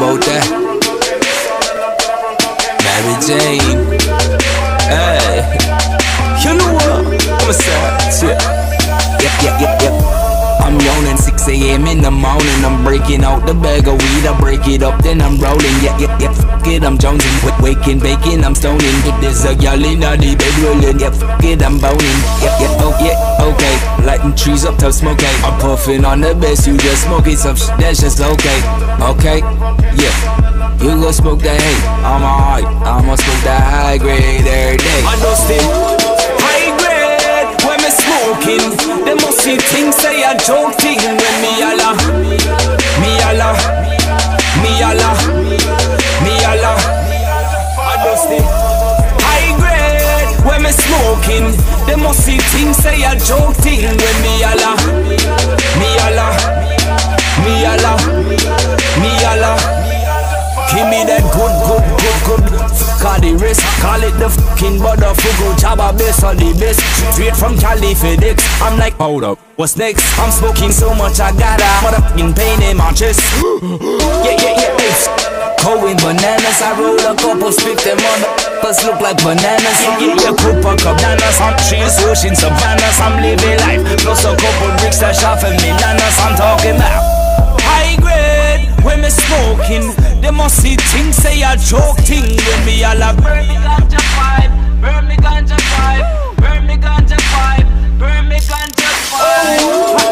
about that? Mary Jane. Hey, you know what? I'm a sad. Yeah. I'm yawning 6 a.m. in the morning. I'm breaking out the bag of weed. I break it up, then I'm rolling. Yeah. Fuck it, I'm jonesing. Waking, baking, I'm stoning. If there's a girl in the bed rolling. Yeah, fuck it, I'm boning. Yeah, okay. Lighting trees up to smoke. I'm puffing on the best. You just smoking some shit that's just okay. Okay, yeah. You go smoke that hay. I'm alright. I'ma smoke that high grade every day. I know still high grade when me smoking. They must see things say a joke thing when me yalla. I know still high grade when me smoking. They must see things say a joke thing when me yalla. Give me that good. Fuck the rest. Call it the fucking butterfucker. Jabba base on the best. Straight from Cali FedEx. I'm like, hold up, what's next? I'm smoking so much I got a motherfucking pain in my chest. Yeah. Going bananas, I roll a couple, spit them motherfuckers look like bananas. Yeah, Cooper Cabanas, I'm trees, ocean, savannas. I'm living life, plus a couple bricks that shot for me nanas. I'm talking about high grade when me smoking. They must see things say a joke thing when me all a burn me ganja vibe, burn me ganja vibe, burn me ganja vibe, burn me ganja vibe.